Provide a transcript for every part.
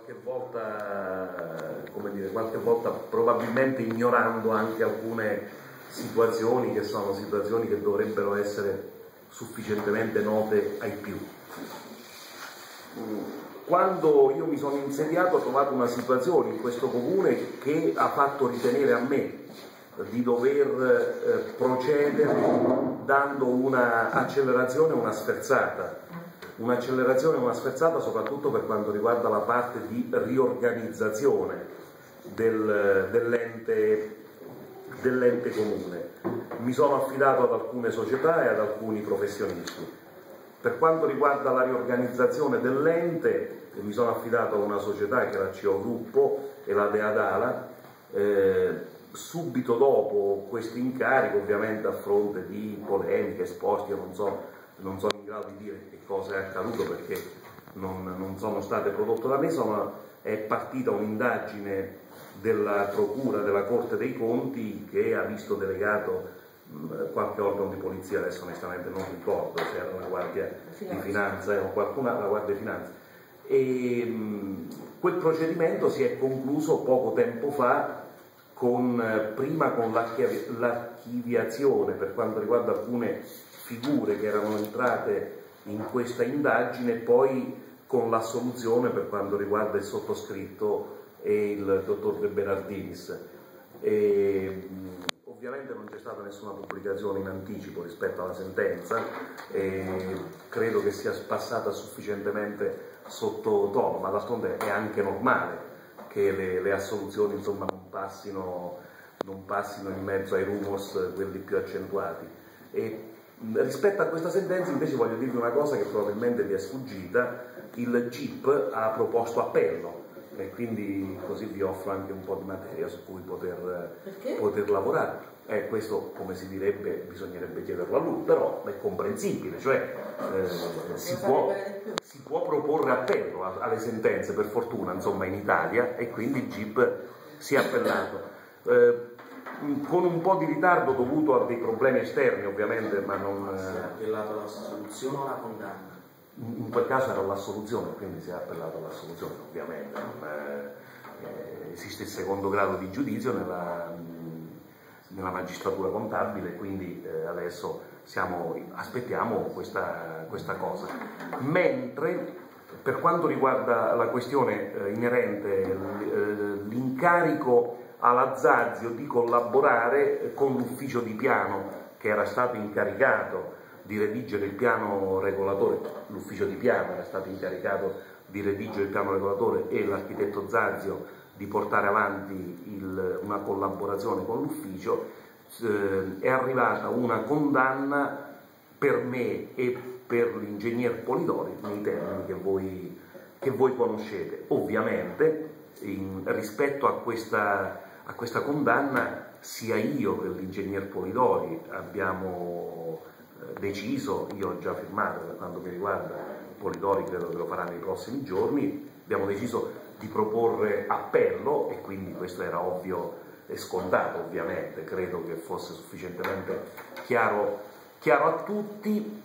qualche volta probabilmente ignorando anche alcune situazioni che sono situazioni che dovrebbero essere sufficientemente note ai più. Quando io mi sono insediato ho trovato una situazione in questo comune che ha fatto ritenere a me di dover procedere dando una accelerazione e una sferzata. Un'accelerazione e una sferzata soprattutto per quanto riguarda la parte di riorganizzazione dell'ente comune. Mi sono affidato ad alcune società e ad alcuni professionisti. Per quanto riguarda la riorganizzazione dell'ente, mi sono affidato a una società che era CO Gruppo e la Deadala. Subito dopo questo incarico, ovviamente a fronte di polemiche esposte, io non sono in grado di dire che cosa è accaduto perché non sono state prodotte da me, è partita un'indagine della Procura della Corte dei Conti che ha visto delegato qualche organo di polizia, adesso onestamente non ricordo se era la Guardia di Finanza o qualcuna, la Guardia di Finanza. E quel procedimento si è concluso poco tempo fa prima con l'archiviazione per quanto riguarda alcune figure che erano entrate in questa indagine, poi con l'assoluzione per quanto riguarda il sottoscritto e il dottor De Berardinis. Ovviamente non c'è stata nessuna pubblicazione in anticipo rispetto alla sentenza e credo che sia passata sufficientemente sottotono, ma d'altronde è anche normale che le assoluzioni insomma non passino in mezzo ai rumors, quelli più accentuati. E rispetto a questa sentenza invece voglio dirvi una cosa che probabilmente vi è sfuggita: il GIP ha proposto appello e quindi così vi offro anche un po' di materia su cui poter lavorare. Questo, come si direbbe, bisognerebbe chiederlo a lui, però è comprensibile, cioè si può proporre appello alle sentenze, per fortuna, insomma, in Italia, e quindi il GIP si è appellato. Con un po' di ritardo dovuto a dei problemi esterni, ovviamente, ma non... Si è appellato all'assoluzione o alla condanna? In quel caso era l'assoluzione, quindi si è appellato all'assoluzione, ovviamente. Esiste il secondo grado di giudizio nella magistratura contabile, quindi adesso aspettiamo questa cosa. Mentre per quanto riguarda la questione inerente l'incarico alla Zazio di collaborare con l'ufficio di piano che era stato incaricato di redigere il piano regolatore, l'ufficio di piano era stato incaricato di redigere il piano regolatore e l'architetto Zazio di portare avanti una collaborazione con l'ufficio, è arrivata una condanna per me e per l'ingegner Polidori nei termini che voi conoscete. Ovviamente rispetto a questa condanna sia io che l'ingegner Polidori abbiamo deciso, io ho già firmato per quanto mi riguarda, Polidori credo che lo farà nei prossimi giorni, abbiamo deciso di proporre appello e quindi questo era ovvio e scontato, ovviamente, credo che fosse sufficientemente chiaro a tutti.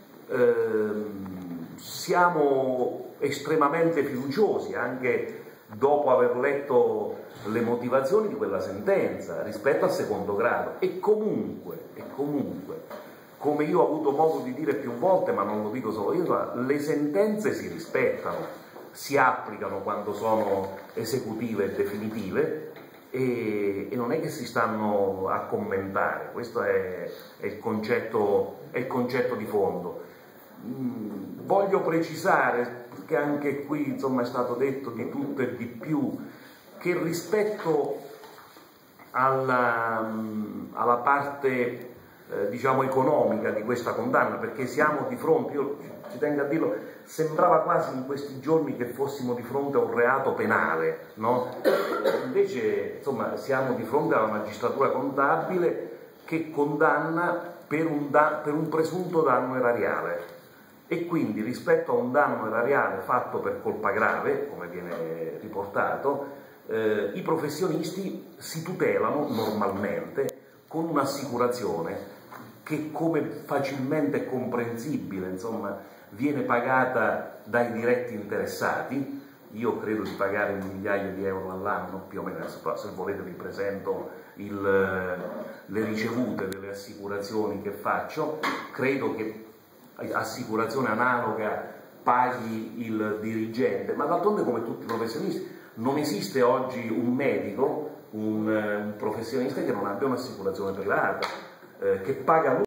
Siamo estremamente fiduciosi anche dopo aver letto le motivazioni di quella sentenza rispetto al secondo grado e comunque come io ho avuto modo di dire più volte, ma non lo dico solo io, le sentenze si rispettano, si applicano quando sono esecutive e definitive e non è che si stanno a commentare. Questo è il concetto di fondo. Voglio precisare, perché anche qui insomma è stato detto di tutto e di più, che rispetto alla parte diciamo economica di questa condanna, perché siamo di fronte, io ci tengo a dirlo, sembrava quasi in questi giorni che fossimo di fronte a un reato penale, no? Invece insomma siamo di fronte alla magistratura contabile che condanna per un presunto danno erariale e quindi rispetto a un danno erariale fatto per colpa grave, come viene riportato, i professionisti si tutelano normalmente con un'assicurazione che, come facilmente è comprensibile, insomma, viene pagata dai diretti interessati, io credo di pagare 1 migliaio di euro all'anno, più o meno, se volete vi presento le ricevute delle assicurazioni che faccio, credo che assicurazione analoga paghi il dirigente, ma d'altronde come tutti i professionisti non esiste oggi un medico, un professionista che non abbia un'assicurazione privata, che paga